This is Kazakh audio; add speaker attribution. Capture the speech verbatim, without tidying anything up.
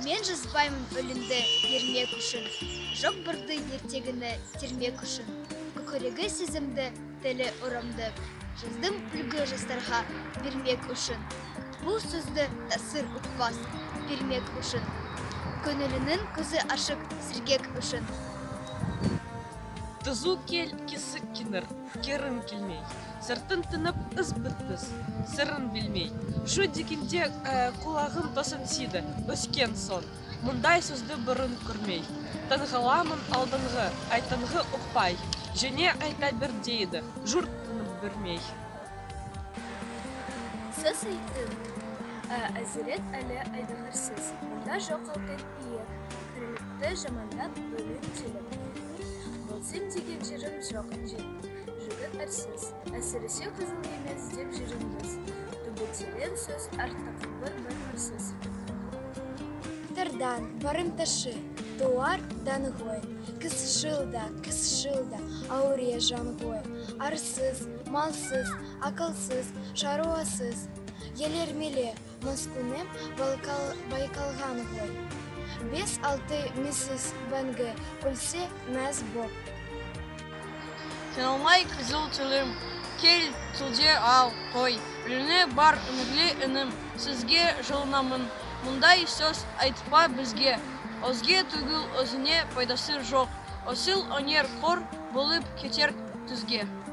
Speaker 1: Мен жазбаймын өлімді ермек үшін, жоқ бірді ертегіні термек үшін. Көкірегі сезімді, тілі ұрамды, жаздым үлгі жастарға бермек үшін. Бұл сөзді тасыр ұқпас бермек үшін. Көңілінің көзі ашық сіргек үшін.
Speaker 2: Тызу кел кесік кенір, керін келмей. Сыртын тынып ыз бітпіз, сырын білмей. Шу дегенде құлағын тосын сиді, өскен сон. Мұндай сөзді бұрын көрмей. Тыңғыламын алдыңғы, айтынғы ұқпай. Және айта бір дейді, жұрт тынып бермей.
Speaker 3: Сөз айттың, әзірет әлі айдығырсыз. Мұнда жоқ алтын иек, кірілікті жамандап бөлін теліп. Болсым деген жерім жоқ жет, жігіт әрсіз. Әсіресе қызыл емес деп жеріміз. Түбі сөз артық бір-бір мұрсыз.
Speaker 4: Тардан барым ташы, туар дан ғой. Кіс шылда, кіс шылда, ауырия жан ғой. Арсыз, малсыз, акылсыз, шаруасыз. Елермеле, мұскунем байкалған ғой. Бес-алты миссис Бәнгі күлсе мәз боп.
Speaker 5: Сен алмай қызыл түлім, кел түлде ал қой. Үріне бар үміглі інім, сізге жылынамын. Мұндай сөз айтпа бізге. Өзге түгіл өзіне пайдасы жоқ. Осыл өнер қор болып кетер түзге.